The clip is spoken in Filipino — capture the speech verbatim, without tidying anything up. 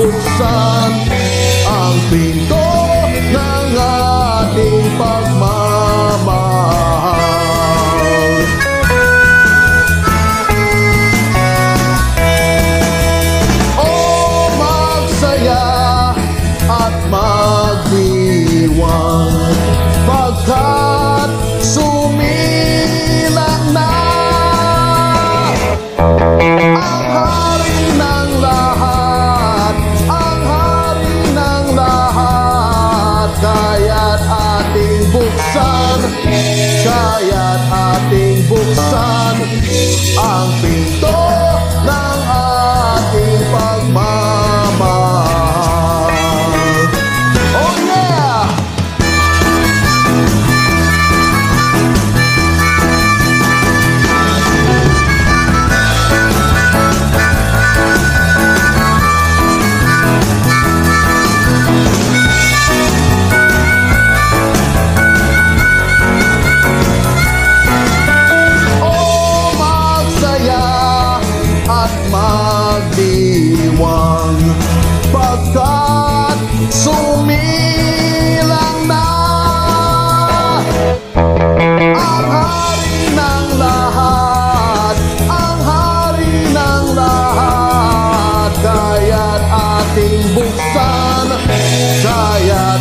buksan ang pinto ng ating pagmamahal. O magsaya at magdiwang, pagkat sumilang na ang hari ng lahat, ang hari ng lahat. Kaya't ating buksan, kaya't ating buksan ang pinto ng ating pagmamahal. Oh yeah! Magdiwang, pagkat sumilang na ang hari ng lahat, ang hari ng lahat. Kaya't ating buksan, kaya